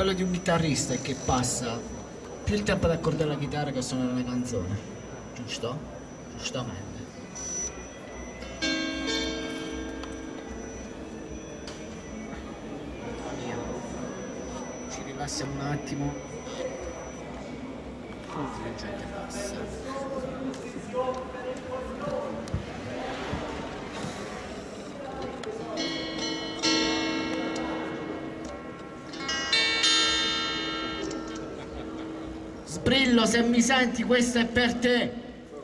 bello di un chitarrista è che passa più il tempo ad accordare la chitarra che a suonare una canzone, giusto? Giustamente. Ci rilassiamo un attimo. Così la gente passa. Brillo, se mi senti, questo è per te.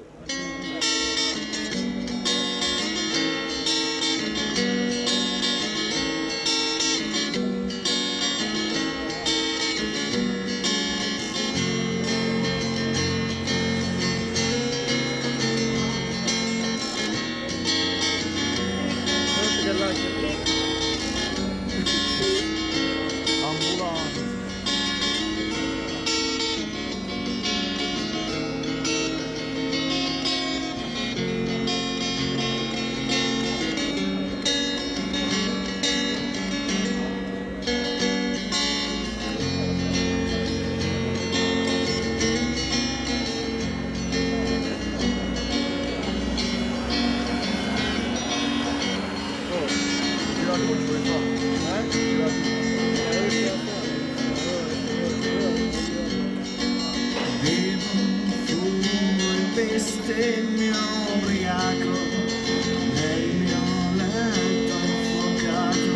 Bestemmio ubriaco nel mio letto infuocato,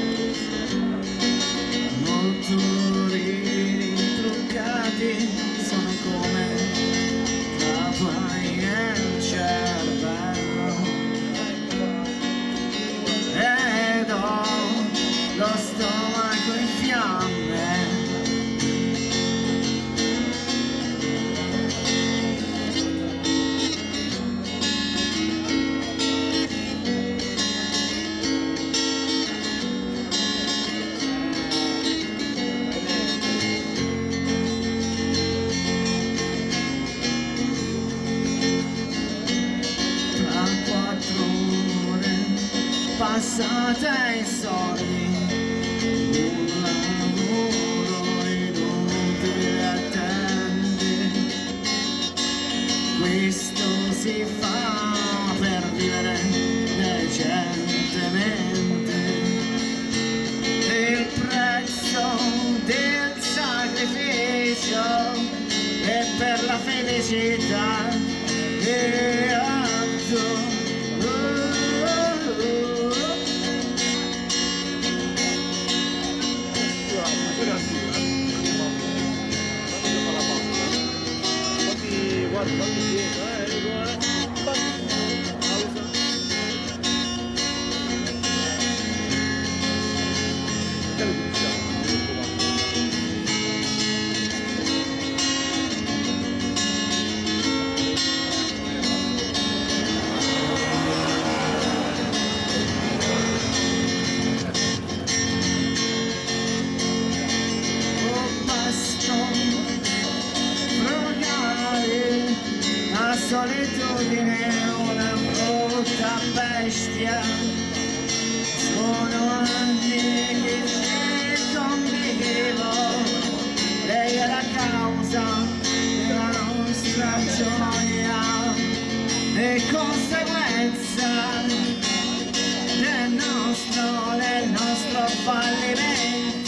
motorini truccati sono come capai nel cervello, ed ho lo stomaco in fiamme. Passate in soldi, un lavoro inutile attende, questo si fa per vivere decentemente, il prezzo del sacrificio è per la felicità che atto. Guarda, fammi dietro, solitudine è una brutta bestia, sono anni che ci convivo, lei è la causa della nostra gioia e conseguenza del nostro fallimento.